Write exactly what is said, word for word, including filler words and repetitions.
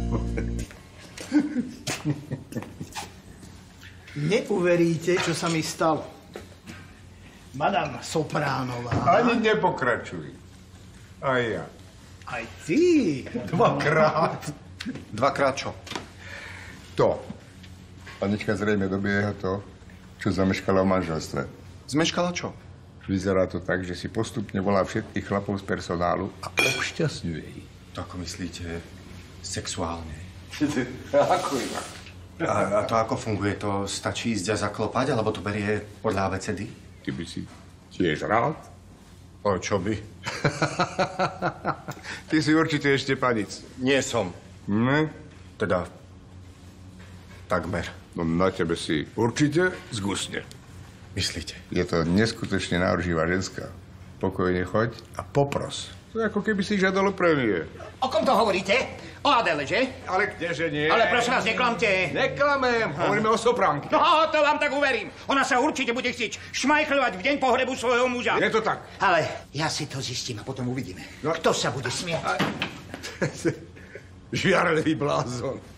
Neuveríte, čo sa mi stalo. Madame Sopránová. Ani nepokračuj. Aj ja. Aj ty. Dvakrát. Dvakrát čo? To. Panička zrejme dobieha to, čo zameškala v manželstve. Zmeškala čo? Vyzerá to tak, že si postupne volá všetkých chlapov z personálu a obšťastňuje ich. To ako myslíte sexuálne? Ako inak? A, a to ako funguje? To stačí ísť a zaklopať, alebo to berie podľa abecedy? Ty by si tiež rád? O čo by? Ty si určite ešte panic. Nie som. Ne? Teda takmer. No na tebe si určite zgusne. Myslíte? Je to neskutočne náuživá ženská. Pokojne choď a popros. To je ako keby si žiadalo prémie. O kom to hovoríte? O Adele, že? Ale kdeže nie? Ale prosím vás, neklamte. Neklamem, hovoríme o Sopránke. No, to vám tak uverím. Ona sa určite bude chcieť šmajchľovať v deň pohrebu svojho muža. Je to tak. Ale ja si to zistím a potom uvidíme. No. Kto sa bude smiať? Žiarlivý blázon.